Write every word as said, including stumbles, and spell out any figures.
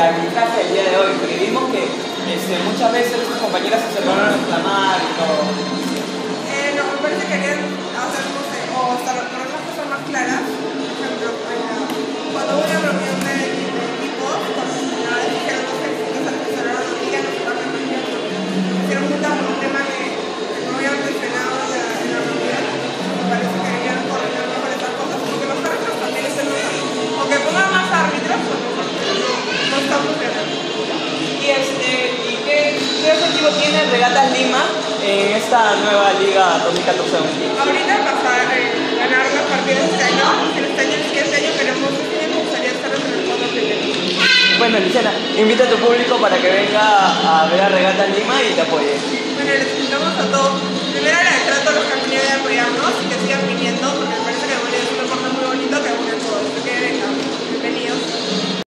arbitraje del día de hoy, porque vimos que este, muchas veces sus compañeras se separaron a reclamar y todo. Eh, no, me parece que querían hacer, no sé, o hasta poner las cosas más claras. Por ejemplo, cuando hubo una reunión de, de equipos, cuando los entrenadores dijeron no sé, que se empezaron a liga, no se van a reunir, hicieron juntas por un tema que, que no habían mencionado en la, en la reunión. Me parece que querían coordinar mejor esas cosas, porque los árbitros también se notan. Aunque pongan más árbitros, pues no, no está funcionando. ¿Y, este, ¿y qué, qué objetivo tiene Regatas Lima en esta nueva Liga dos mil catorce dos mil quince? Ahorita pasar, eh, ganar los partidos este año, en este año, si este año queremos, me gustaría estar entre los cuatro primeros. Bueno, Luciana, invita a tu público para que venga a ver a Regatas Lima y te apoye. Bueno, les invitamos a